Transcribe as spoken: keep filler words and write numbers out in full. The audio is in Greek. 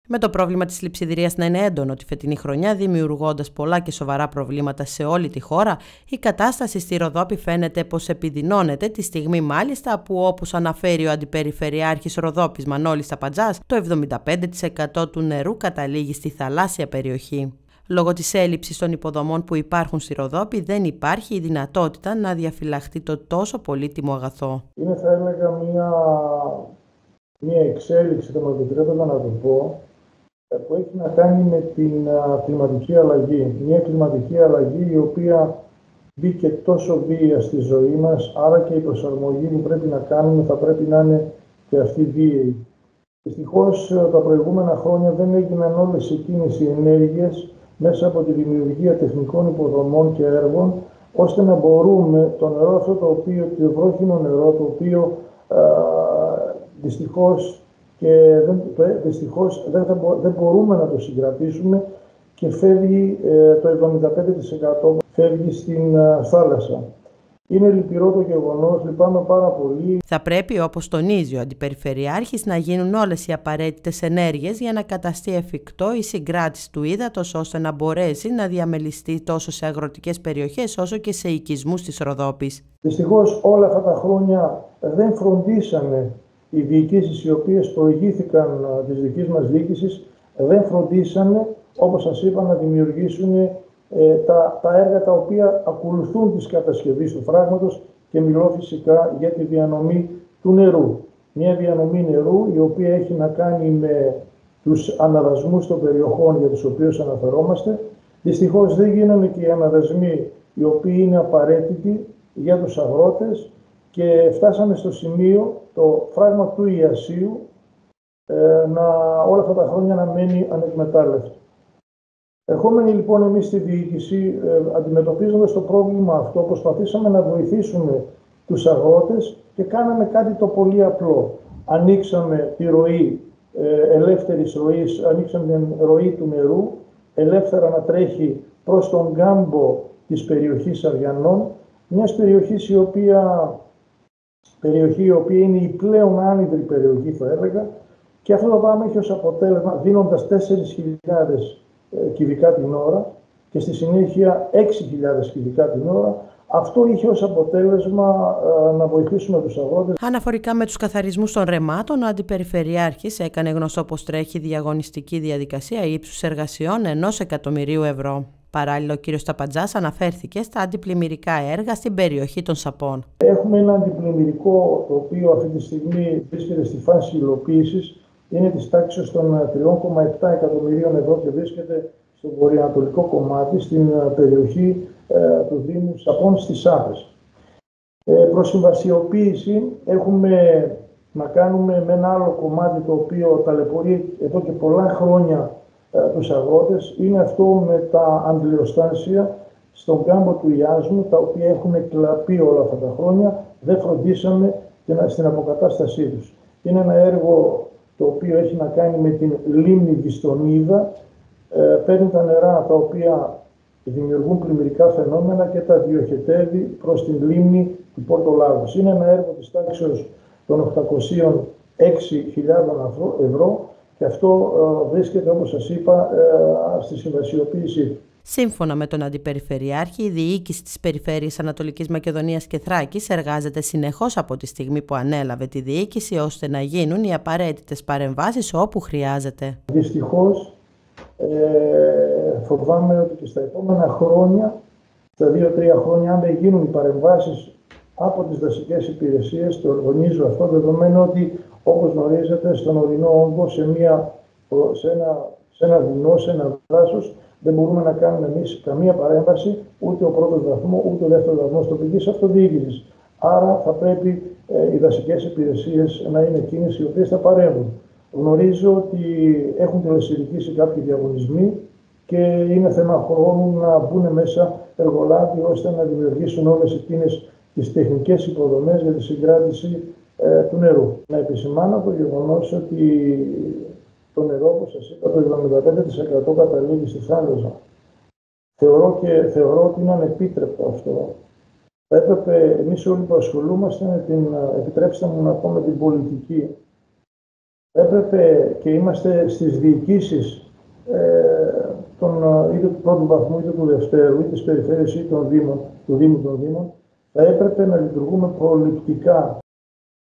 Με το πρόβλημα της λειψιδρίας να είναι έντονο τη φετινή χρονιά, δημιουργώντας πολλά και σοβαρά προβλήματα σε όλη τη χώρα, η κατάσταση στη Ροδόπη φαίνεται πως επιδεινώνεται, τη στιγμή μάλιστα που, όπως αναφέρει ο Αντιπεριφερειάρχης Ροδόπης Μανώλης Ταπαντζάς, το εβδομήντα πέντε τοις εκατό του νερού καταλήγει στη θαλάσσια περιοχή. Λόγω της έλλειψης των υποδομών που υπάρχουν στη Ροδόπη, δεν υπάρχει η δυνατότητα να διαφυλαχθεί το τόσο πολύτιμο αγαθό. Είναι, θα έλεγα, μια, μια εξέλιξη, θα μου επιτρέπετε να το πω, που έχει να κάνει με την α, κλιματική αλλαγή. Μια κλιματική αλλαγή η οποία μπήκε τόσο βία στη ζωή μας, άρα και η προσαρμογή που πρέπει να κάνουμε θα πρέπει να είναι και αυτή βίαιη. Δυστυχώς τα προηγούμενα χρόνια δεν έγιναν όλες εκείνες οι ενέργειες μέσα από τη δημιουργία τεχνικών υποδομών και έργων, ώστε να μπορούμε το νερό αυτό το οποίο, το βρόχινο νερό, το οποίο α, δυστυχώς και δεν, δυστυχώς δεν, θα, δεν μπορούμε να το συγκρατήσουμε και φεύγει ε, το εβδομήντα πέντε τοις εκατό φεύγει στην α, θάλασσα. Είναι λυπηρό το γεγονός, λυπάμαι πάρα πολύ. Θα πρέπει, όπως τονίζει ο Αντιπεριφερειάρχης, να γίνουν όλες οι απαραίτητες ενέργειες για να καταστεί εφικτό η συγκράτηση του ύδατος, ώστε να μπορέσει να διαμελιστεί τόσο σε αγροτικές περιοχές όσο και σε οικισμούς της Ροδόπης. Δυστυχώς όλα αυτά τα χρόνια δεν φροντίσανε οι διοικήσεις οι οποίες προηγήθηκαν της δικής μας διοίκησης, δεν φροντίσανε, όπως σας είπα, να δημιουργήσουν ε, τα, τα έργα τα οποία ακολουθούν της κατασκευής του φράγματος, και μιλώ φυσικά για τη διανομή του νερού. Μια διανομή νερού η οποία έχει να κάνει με τους αναδασμούς των περιοχών για τους οποίους αναφερόμαστε. Δυστυχώς δεν γίνανε και οι αναδασμοί οι οποίοι είναι απαραίτητοι για τους αγρότες και φτάσαμε στο σημείο το φράγμα του Ιασσίου ε, να, όλα αυτά τα χρόνια να μένει ανεκμετάλλευτο. Ερχόμενοι λοιπόν εμείς στη διοίκηση, ε, αντιμετωπίζοντας το πρόβλημα αυτό, προσπαθήσαμε να βοηθήσουμε τους αγρότες και κάναμε κάτι το πολύ απλό. Ανοίξαμε τη ροή ε, ελεύθερης ροής, ανοίξαμε την ροή του νερού, ελεύθερα να τρέχει προς τον κάμπο της περιοχής Αριανών, μιας περιοχής η οποία, περιοχή η οποία είναι η πλέον άνυδρη περιοχή, θα έλεγα, και αυτό το πράγμα έχει ως αποτέλεσμα, δίνοντας τέσσερις χιλιάδες κυβικά την ώρα και στη συνέχεια έξι χιλιάδες κυβικά την ώρα, αυτό είχε ως αποτέλεσμα ε, να βοηθήσουμε τους αγρότες. Αναφορικά με τους καθαρισμούς των ρεμάτων, ο Αντιπεριφερειάρχης έκανε γνωστό πως τρέχει διαγωνιστική διαδικασία ύψους εργασιών ενός εκατομμυρίου ευρώ. Παράλληλα, ο κ. Ταπαντζάς αναφέρθηκε στα αντιπλημμυρικά έργα στην περιοχή των Σαπών. Έχουμε ένα αντιπλημμυρικό το οποίο αυτή τη στιγμή βρίσκεται στη φάση υλοποίησης. Είναι της τάξης των τρία κόμμα επτά εκατομμυρίων ευρώ και βρίσκεται στο βορειοανατολικό κομμάτι, στην περιοχή ε, του Δήμου Σαπών στις Σάπες. Ε, προς συμβασιοποίηση έχουμε να κάνουμε με ένα άλλο κομμάτι το οποίο ταλαιπωρεί εδώ και πολλά χρόνια ε, τους αγρότες. Είναι αυτό με τα αντιλιοστάσια στον κάμπο του Ιάσμου, τα οποία έχουν κλαπεί όλα αυτά τα χρόνια. Δεν φροντίσαμε στην αποκατάστασή τους. Είναι ένα έργο το οποίο έχει να κάνει με την λίμνη Βιστονίδα, ε, παίρνει τα νερά τα οποία δημιουργούν πλημμυρικά φαινόμενα και τα διοχετεύει προς την λίμνη του Πόρτο Λάγος. Είναι ένα έργο της τάξης των οκτακοσίων έξι χιλιάδων ευρώ και αυτό ε, βρίσκεται, όπως σας είπα, ε, στη συμβασιοποίησή. Σύμφωνα με τον Αντιπεριφερειάρχη, η διοίκηση της Περιφέρειας Ανατολικής Μακεδονίας και Θράκης εργάζεται συνεχώς από τη στιγμή που ανέλαβε τη διοίκηση, ώστε να γίνουν οι απαραίτητες παρεμβάσεις όπου χρειάζεται. Δυστυχώς, ε, φοβάμαι ότι και στα επόμενα χρόνια, στα δύο τρία χρόνια, αν δεν γίνουν οι παρεμβάσεις από τις δασικές υπηρεσίες, το τονίζω αυτό, δεδομένου ότι, όπως γνωρίζετε, στον ορεινό όγκο, σε, μια, σε, ένα, σε ένα βουνό, σε ένα δάσος, δεν μπορούμε να κάνουμε εμείς καμία παρέμβαση, ούτε ο πρώτος βαθμό, ούτε ο δεύτερος βαθμός τοπικής αυτοδιοίκησης. Άρα θα πρέπει ε, οι δασικές υπηρεσίες να είναι εκείνες οι οποίες θα παρέμβουν. Γνωρίζω ότι έχουν τελεσυλλικήσει κάποιοι διαγωνισμοί και είναι θέμα χρόνου να μπουν μέσα εργολάβοι ώστε να δημιουργήσουν όλες εκείνες τις τεχνικές υποδομές για τη συγκράτηση ε, του νερού. Να επισημάνω το γεγονός ότι το νερό, όπως σας είπα, το εβδομήντα πέντε τοις εκατό καταλήγει στη θάλασσα. Θεωρώ, και, θεωρώ ότι είναι ανεπίτρεπτο αυτό. Θα έπρεπε εμείς όλοι που ασχολούμαστε, την, επιτρέψτε μου να πω, με την πολιτική, έπρεπε και είμαστε στις διοικήσεις ε, των, είτε του πρώτου βαθμού είτε του δευτέρου, είτε της περιφέρειας είτε των Δήμων, του Δήμου των Δήμων, θα έπρεπε να λειτουργούμε προληπτικά